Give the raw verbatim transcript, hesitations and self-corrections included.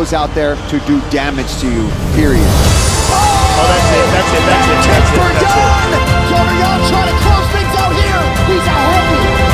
goes out there to do damage to you, period. Oh, that's it, that's it, that's it, that's it, that's it. Done! Jordan Young trying to close things out here. He's a heavy